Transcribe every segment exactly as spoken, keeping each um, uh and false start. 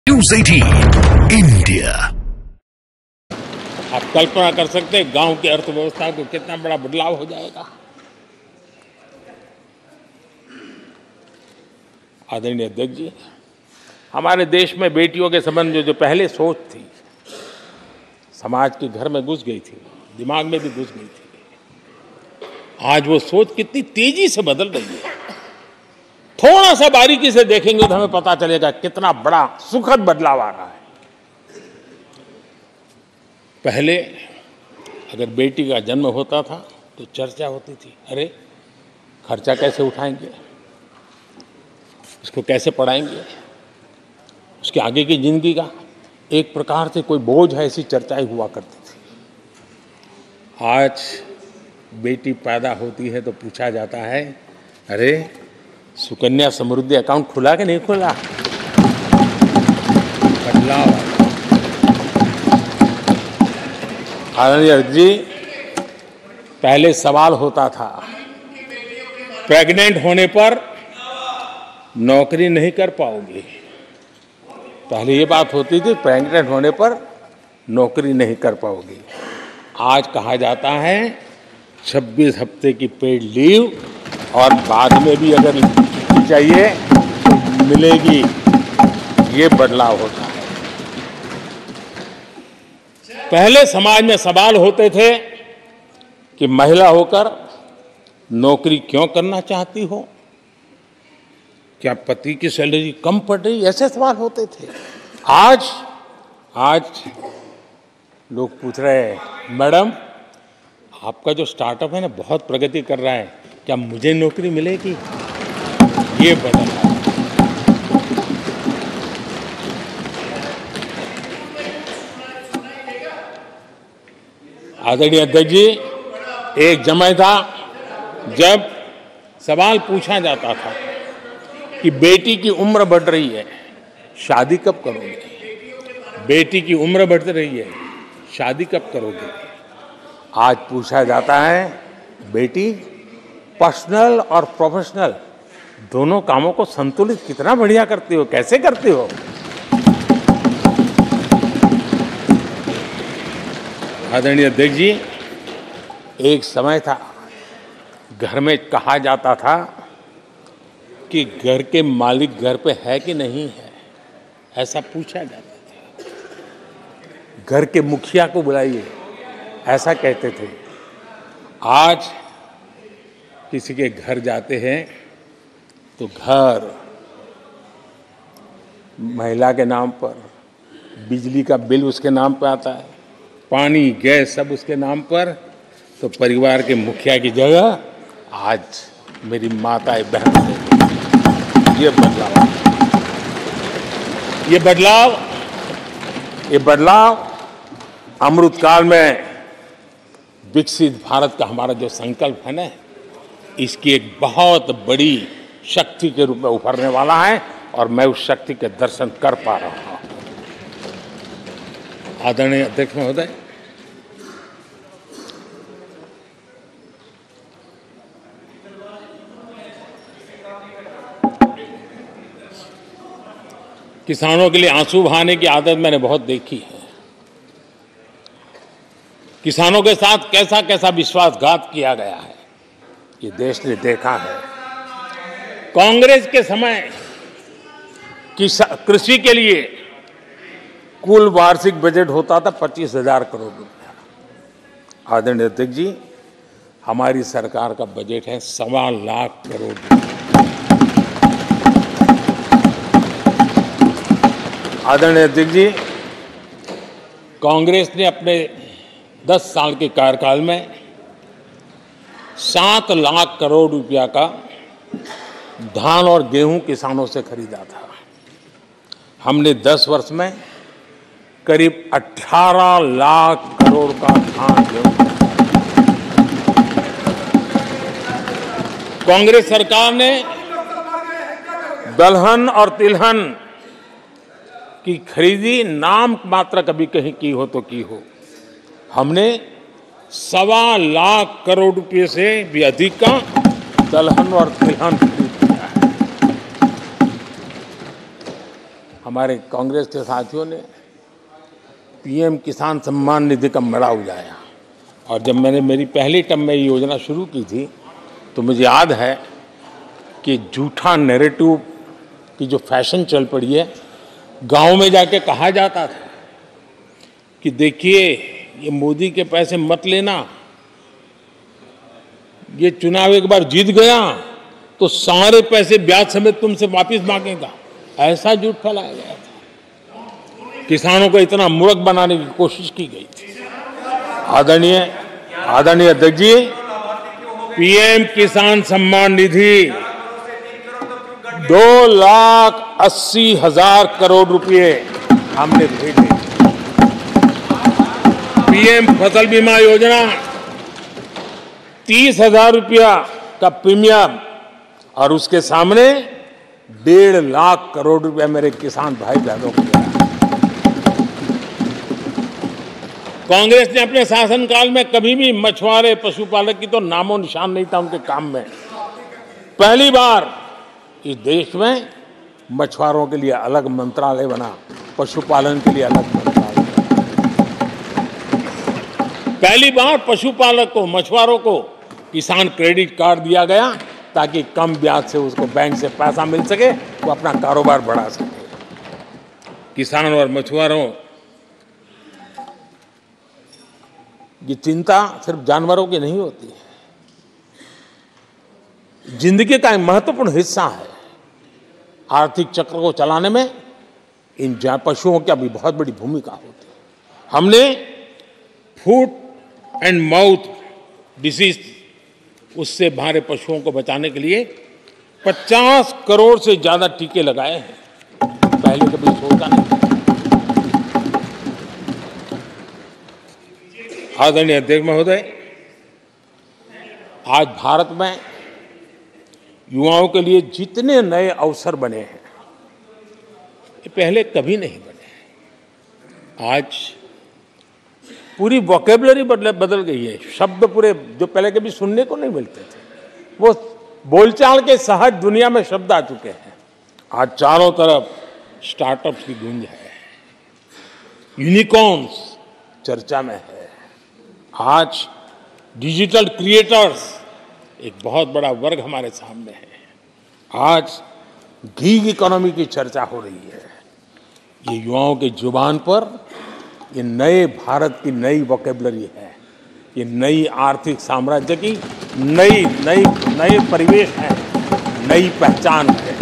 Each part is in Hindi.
न्यूज़ अठारह इंडिया। आप कल्पना कर सकते हैं गांव की अर्थव्यवस्था को कितना बड़ा बदलाव हो जाएगा। आदरणीय अध्यक्ष जी, हमारे देश में बेटियों के संबंध में जो पहले सोच थी, समाज के घर में घुस गई थी, दिमाग में भी घुस गई थी, आज वो सोच कितनी तेजी से बदल रही है। थोड़ा सा बारीकी से देखेंगे तो हमें पता चलेगा कितना बड़ा सुखद बदलाव आ रहा है। पहले अगर बेटी का जन्म होता था तो चर्चा होती थी, अरे खर्चा कैसे उठाएंगे, उसको कैसे पढ़ाएंगे, उसके आगे की जिंदगी का एक प्रकार से कोई बोझ है, ऐसी चर्चाएं हुआ करती थी। आज बेटी पैदा होती है तो पूछा जाता है, अरे सुकन्या समृद्धि अकाउंट खुला कि नहीं खुला। बदलाव आदरणीय जी, पहले सवाल होता था प्रेग्नेंट होने पर नौकरी नहीं कर पाओगे। पहले ये बात होती थी प्रेग्नेंट होने पर नौकरी नहीं कर पाओगे। आज कहा जाता है छब्बीस हफ्ते की पेड लीव और बाद में भी अगर चाहिए तो मिलेगी। ये बदलाव होता है। पहले समाज में सवाल होते थे कि महिला होकर नौकरी क्यों करना चाहती हो, क्या पति की सैलरी कम पड़ रही, ऐसे सवाल होते थे। आज आज लोग पूछ रहे हैं, मैडम आपका जो स्टार्टअप है ना बहुत प्रगति कर रहा है, क्या मुझे नौकरी मिलेगी। ये बदला आदरणीय अध्यक्ष जी, एक समय था जब सवाल पूछा जाता था कि बेटी की उम्र बढ़ रही है, शादी कब करोगे। बेटी की उम्र बढ़ रही है, शादी कब करोगे। आज पूछा जाता है, बेटी पर्सनल और प्रोफेशनल दोनों कामों को संतुलित कितना बढ़िया करती हो, कैसे करती हो। आदरणीय अध्यक्ष जी, एक समय था घर में कहा जाता था कि घर के मालिक घर पे है कि नहीं है, ऐसा पूछा जाता था। घर के मुखिया को बुलाइए, ऐसा कहते थे। आज किसी के घर जाते हैं तो घर महिला के नाम पर, बिजली का बिल उसके नाम पर आता है, पानी गैस सब उसके नाम पर। तो परिवार के मुखिया की जगह आज मेरी माताएं बहन है। ये बदलाव ये बदलाव ये बदलाव अमृतकाल में विकसित भारत का हमारा जो संकल्प है ना, इसकी एक बहुत बड़ी शक्ति के रूप में उभरने वाला है और मैं उस शक्ति के दर्शन कर पा रहा हूं। आदरणीय अध्यक्ष महोदय, किसानों के लिए आंसू बहाने की आदत मैंने बहुत देखी है। किसानों के साथ कैसा कैसा विश्वासघात किया गया है, ये देश ने देखा है। कांग्रेस के समय कृषि के लिए कुल वार्षिक बजट होता था पच्चीस हजार करोड़ रुपया। आदरणीय अध्यक्ष जी, हमारी सरकार का बजट है सवा लाख करोड़ रुपया। आदरणीय अध्यक्ष जी, कांग्रेस ने अपने दस साल के कार्यकाल में सात लाख करोड़ रुपया का धान और गेहूं किसानों से खरीदा था। हमने दस वर्ष में करीब अठारह लाख करोड़ का धान गेहूं। कांग्रेस सरकार ने दलहन और तिलहन की खरीदी नाम मात्र कभी कहीं की हो तो की हो। हमने सवा लाख करोड़ रुपए से भी अधिक का दलहन और तिलहन खरीद किया है। हमारे कांग्रेस के साथियों ने पीएम किसान सम्मान निधि का मड़ा उड़ाया। और जब मैंने मेरी पहली टर्म में ये योजना शुरू की थी तो मुझे याद है कि झूठा नैरेटिव की जो फैशन चल पड़ी है, गांव में जाके कहा जाता था कि देखिए ये मोदी के पैसे मत लेना, ये चुनाव एक बार जीत गया तो सारे पैसे ब्याज समेत तुमसे वापस मांगेगा। ऐसा झूठ फैलाया गया था, किसानों को इतना मूर्ख बनाने की कोशिश की गई थी। आदरणीय आदरणीय अध्यक्ष जी, पीएम किसान सम्मान निधि दो लाख अस्सी हजार करोड़ रुपए हमने भेजे। पीएम फसल बीमा योजना तीस हजार रुपया का प्रीमियम और उसके सामने डेढ़ लाख करोड़ रुपया मेरे किसान भाई बहनों को दिया। कांग्रेस ने अपने शासनकाल में कभी भी मछुआरे पशुपालक की तो नामो निशान नहीं था उनके काम में। पहली बार इस देश में मछुआरों के लिए अलग मंत्रालय बना, पशुपालन के लिए अलग मंत्रालय बना। पहली बार पशुपालक को, मछुआरों को किसान क्रेडिट कार्ड दिया गया ताकि कम ब्याज से उसको बैंक से पैसा मिल सके, वो अपना कारोबार बढ़ा सके। किसान और मछुआरों की चिंता सिर्फ जानवरों की नहीं होती है, जिंदगी का एक महत्वपूर्ण हिस्सा है। आर्थिक चक्र को चलाने में इन पशुओं की भी बहुत बड़ी भूमिका होती है। हमने फुट एंड माउथ डिसीज, उससे हमारे पशुओं को बचाने के लिए पचास करोड़ से ज्यादा टीके लगाए हैं, पहले कभी सोचा नहीं। आदरणीय अध्यक्ष महोदय, आज भारत में युवाओं के लिए जितने नए अवसर बने हैं ये पहले कभी नहीं बने। आज पूरी वोकेबलरी बदल बदल गई है, शब्द पूरे जो पहले कभी सुनने को नहीं मिलते थे वो बोलचाल के सहज दुनिया में शब्द आ चुके हैं। आज चारों तरफ स्टार्टअप्स की गूंज है, यूनिकॉर्न्स चर्चा में है। आज डिजिटल क्रिएटर्स एक बहुत बड़ा वर्ग हमारे सामने है। आज गीग इकोनॉमी की चर्चा हो रही है। ये युवाओं के जुबान पर ये नए भारत की नई वोकेबलरी है, ये नई आर्थिक साम्राज्य की नई नई नए परिवेश है, नई पहचान है।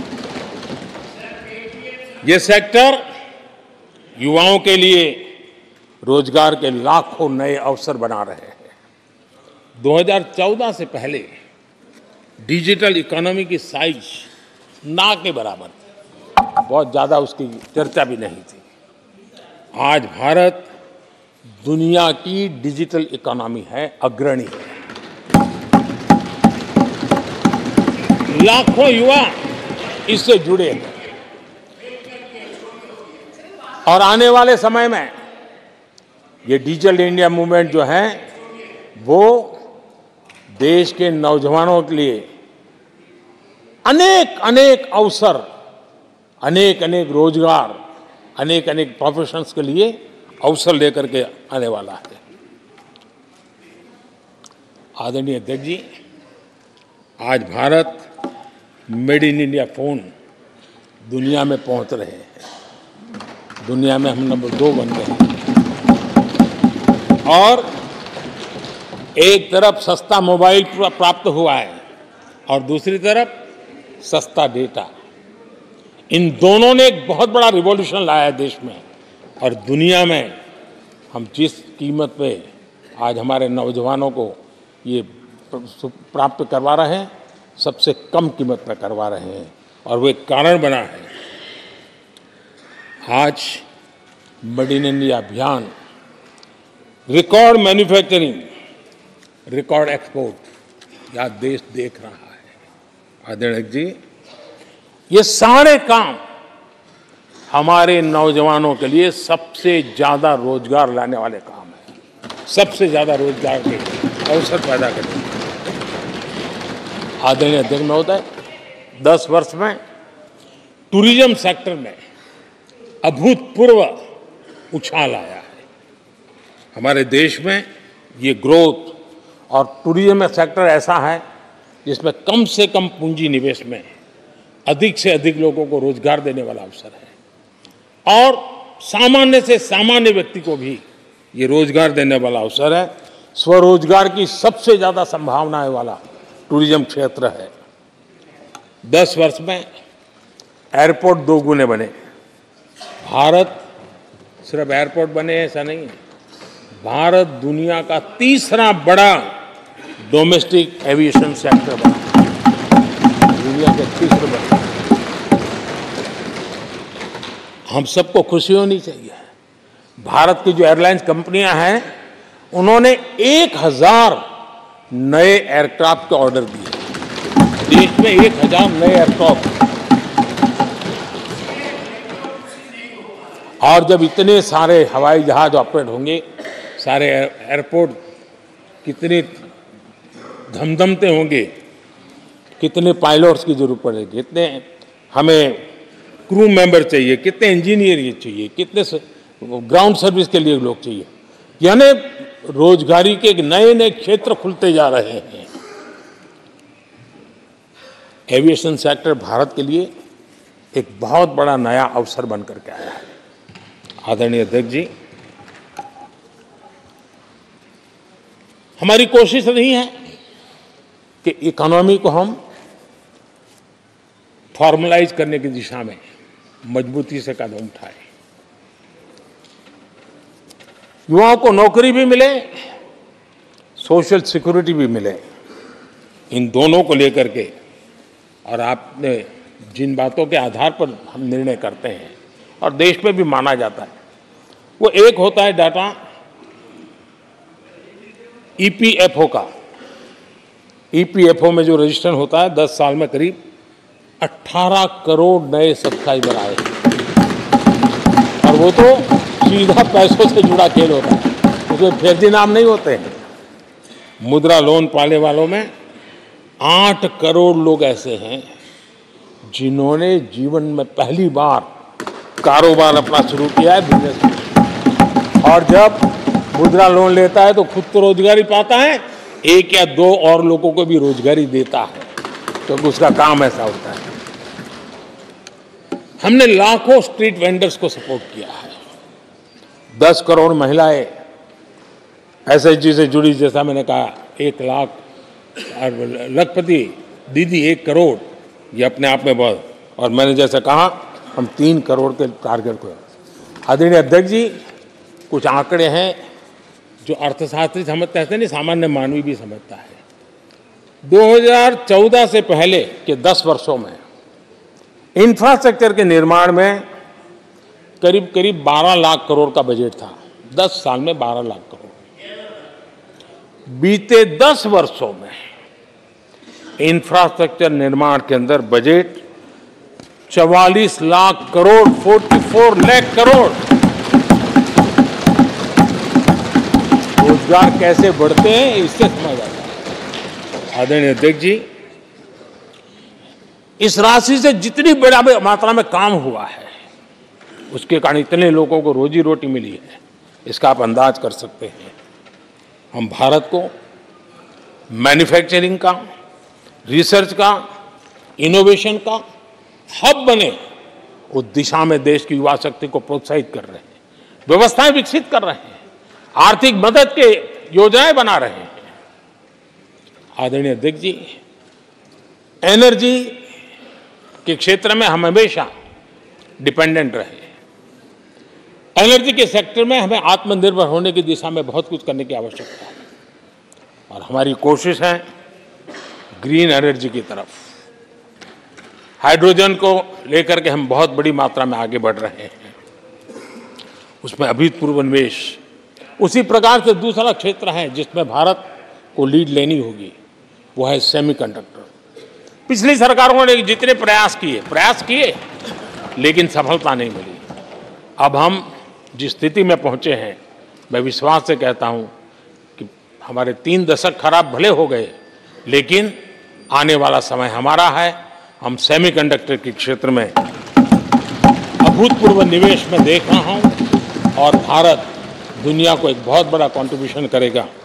ये सेक्टर युवाओं के लिए रोजगार के लाखों नए अवसर बना रहे हैं। दो हज़ार चौदह से पहले डिजिटल इकोनॉमी की साइज ना के बराबर थी, बहुत ज्यादा उसकी चर्चा भी नहीं थी। आज भारत दुनिया की डिजिटल इकोनॉमी है, अग्रणी है। लाखों युवा इससे जुड़े हैं और आने वाले समय में ये डिजिटल इंडिया मूवमेंट जो है वो देश के नौजवानों के लिए अनेक अनेक अवसर, अनेक अनेक रोजगार, अनेक अनेक प्रोफेशंस के लिए अवसर लेकर के आने वाला है। आदरणीय अध्यक्ष जी, आज Bharat made in India phone दुनिया में पहुंच रहे हैं। दुनिया में हम नंबर दो बन गए हैं और एक तरफ सस्ता मोबाइल प्राप्त हुआ है और दूसरी तरफ सस्ता डेटा। इन दोनों ने एक बहुत बड़ा रिवॉल्यूशन लाया है देश में और दुनिया में हम जिस कीमत पे आज हमारे नौजवानों को ये प्राप्त करवा रहे हैं, सबसे कम कीमत पर करवा रहे हैं और वो एक कारण बना है। आज मेड इन इंडिया अभियान रिकॉर्ड मैन्युफैक्चरिंग, रिकॉर्ड एक्सपोर्ट या देश देख रहा है। आदरणीय जी, ये सारे काम हमारे नौजवानों के लिए सबसे ज्यादा रोजगार लाने वाले काम हैं, सबसे ज्यादा रोजगार के अवसर पैदा करते हैं। आदरणीय अध्यक्ष महोदय, दस वर्ष में टूरिज्म सेक्टर में अभूतपूर्व उछाल आया है। हमारे देश में ये ग्रोथ और टूरिज्म सेक्टर ऐसा है जिसमें कम से कम पूंजी निवेश में अधिक से अधिक लोगों को रोजगार देने वाला अवसर है और सामान्य से सामान्य व्यक्ति को भी ये रोजगार देने वाला अवसर है। स्वरोजगार की सबसे ज्यादा संभावनाएं वाला टूरिज्म क्षेत्र है। दस वर्ष में एयरपोर्ट दो गुने बने। भारत सिर्फ एयरपोर्ट बने ऐसा नहीं है, भारत दुनिया का तीसरा बड़ा डोमेस्टिक एविएशन सेक्टर बना, दुनिया के तीसरे बड़े। हम सबको खुशी होनी चाहिए। भारत की जो एयरलाइंस कंपनियां हैं उन्होंने एक हजार नए एयरक्राफ्ट के ऑर्डर दिए। देश में एक हजार नए एयरक्राफ्ट, और जब इतने सारे हवाई जहाज ऑपरेट होंगे, सारे एयरपोर्ट कितने धमधमते होंगे, कितने पायलट्स की जरूरत पड़ेगी, कितने हमें क्रू मेंबर चाहिए, कितने इंजीनियर चाहिए, कितने ग्राउंड सर्विस के लिए लोग चाहिए। यानी रोजगारी के नए नए क्षेत्र खुलते जा रहे हैं। एविएशन सेक्टर भारत के लिए एक बहुत बड़ा नया अवसर बनकर के आया है। आदरणीय अध्यक्ष जी, हमारी कोशिश नहीं है कि इकोनॉमी को हम फॉर्मलाइज करने की दिशा में मजबूती से कदम उठाएं, युवाओं को नौकरी भी मिले, सोशल सिक्योरिटी भी मिले। इन दोनों को लेकर के और आपने जिन बातों के आधार पर हम निर्णय करते हैं और देश में भी माना जाता है, वो एक होता है डाटा ईपीएफओ का। ईपीएफओ में जो रजिस्ट्रेशन होता है, दस साल में करीब अठारह करोड़ नए सब्सक्राइबर आए और वो तो सीधा पैसों से जुड़ा खेल होता है, उसमें फर्जी नाम नहीं होते हैं। मुद्रा लोन पाने वालों में आठ करोड़ लोग ऐसे हैं जिन्होंने जीवन में पहली बार कारोबार अपना शुरू किया है, बिजनेस। और जब मुद्रा लोन लेता है तो खुद तो रोजगारी पाता है, एक या दो और लोगों को भी रोजगारी देता है, क्योंकि तो उसका काम ऐसा होता है। हमने लाखों स्ट्रीट वेंडर्स को सपोर्ट किया है। दस करोड़ महिलाएं एसएचजी से जुड़ी, जैसा मैंने कहा, एक लाख और लखपति दीदी एक करोड़, ये अपने आप में बहुत। और मैंने जैसा कहा, हम तीन करोड़ के टारगेट को। आदरणीय अध्यक्ष जी, कुछ आंकड़े हैं जो अर्थशास्त्री समझते हैं, नहीं सामान्य मानवी भी समझता है। दो हज़ार चौदह से पहले के दस वर्षों में इंफ्रास्ट्रक्चर के निर्माण में करीब करीब बारह लाख करोड़ का बजट था। दस साल में बारह लाख करोड़। बीते दस वर्षों में इंफ्रास्ट्रक्चर निर्माण के अंदर बजट चवालीस लाख करोड़, चौवालीस लाख करोड़। रोजगार कैसे बढ़ते हैं इससे समझ आता है। आदरणीय अध्यक्ष जी, इस राशि से जितनी बड़ा मात्रा में काम हुआ है, उसके कारण इतने लोगों को रोजी रोटी मिली है, इसका आप अंदाज कर सकते हैं। हम भारत को मैन्युफैक्चरिंग का, रिसर्च का, इनोवेशन का हब बने, उस दिशा में देश की युवा शक्ति को प्रोत्साहित कर रहे हैं, व्यवस्थाएं विकसित कर रहे हैं, आर्थिक मदद के योजनाएं बना रहे हैं। आदरणीय अध्यक्ष जी, एनर्जी के क्षेत्र में हम हमेशा डिपेंडेंट रहे। एनर्जी के सेक्टर में हमें आत्मनिर्भर होने की दिशा में बहुत कुछ करने की आवश्यकता है और हमारी कोशिश है ग्रीन एनर्जी की तरफ। हाइड्रोजन को लेकर के हम बहुत बड़ी मात्रा में आगे बढ़ रहे हैं, उसमें अभूतपूर्व निवेश। उसी प्रकार से दूसरा क्षेत्र है जिसमें भारत को लीड लेनी होगी, वो है सेमीकंडक्टर। पिछली सरकारों ने जितने प्रयास किए प्रयास किए लेकिन सफलता नहीं मिली। अब हम जिस स्थिति में पहुंचे हैं, मैं विश्वास से कहता हूं कि हमारे तीन दशक खराब भले हो गए, लेकिन आने वाला समय हमारा है। हम सेमीकंडक्टर के क्षेत्र में अब अभूतपूर्व निवेश मैं देख रहा हूँ और भारत दुनिया को एक बहुत बड़ा कंट्रीब्यूशन करेगा।